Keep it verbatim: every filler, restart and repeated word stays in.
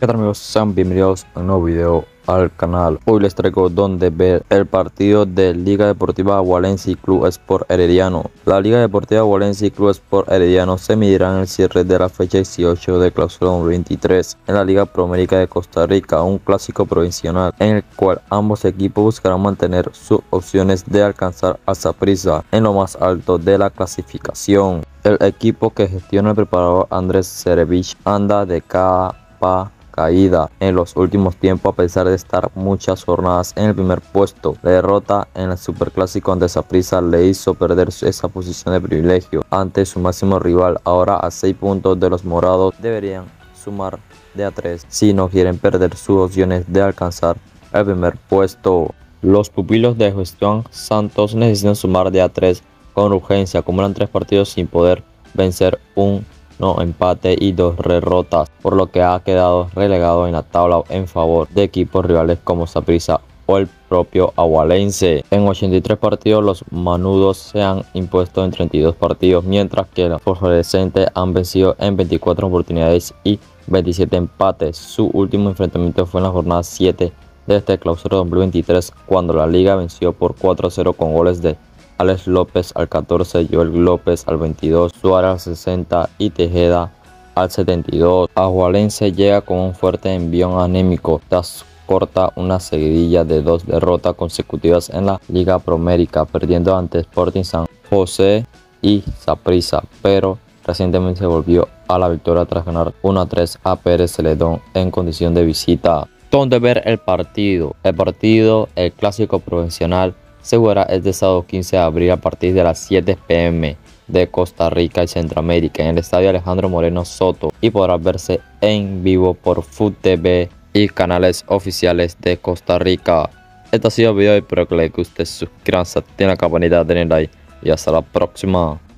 ¿Qué tal, amigos? Sean bienvenidos a un nuevo video al canal. Hoy les traigo donde ver el partido de Liga Deportiva Agualense y Club Sport Herediano. La Liga Deportiva Agualense y Club Sport Herediano se medirán en el cierre de la fecha dieciocho de clausura dos mil veintitrés en la Liga Promérica de Costa Rica, un clásico provincial en el cual ambos equipos buscarán mantener sus opciones de alcanzar a Saprissa en lo más alto de la clasificación. El equipo que gestiona el preparador Andrés Cerevich anda de capa caída en los últimos tiempos, a pesar de estar muchas jornadas en el primer puesto. La derrota en el superclásico ante Saprissa le hizo perder esa posición de privilegio ante su máximo rival. Ahora, a seis puntos de los morados, deberían sumar de a tres si no quieren perder sus opciones de alcanzar el primer puesto. Los pupilos de Gestión Santos necesitan sumar de a tres con urgencia. Acumulan tres partidos sin poder vencer, un no empate y dos derrotas, por lo que ha quedado relegado en la tabla en favor de equipos rivales como Saprissa o el propio Agualense. En ochenta y tres partidos los manudos se han impuesto en treinta y dos partidos, mientras que los fosforescentes han vencido en veinticuatro oportunidades y veintisiete empates. Su último enfrentamiento fue en la jornada siete de este clausura dos mil veintitrés, cuando la liga venció por cuatro a cero con goles de Alex López al catorce, Joel López al veintidós, Suárez al sesenta y Tejeda al setenta y dos. Agualense llega con un fuerte envión anémico tras corta una seguidilla de dos derrotas consecutivas en la Liga Promérica, perdiendo ante Sporting San José y Saprissa, pero recientemente se volvió a la victoria tras ganar uno a tres a Pérez Celedón en condición de visita. Donde ver el partido, el partido, el clásico provincial se jugará este sábado quince de abril a partir de las siete p m de Costa Rica y Centroamérica en el estadio Alejandro Moreno Soto, y podrá verse en vivo por Food T V y canales oficiales de Costa Rica. Este ha sido el video y espero que les guste. Suscríbanse, activen la campanita, denle like y hasta la próxima.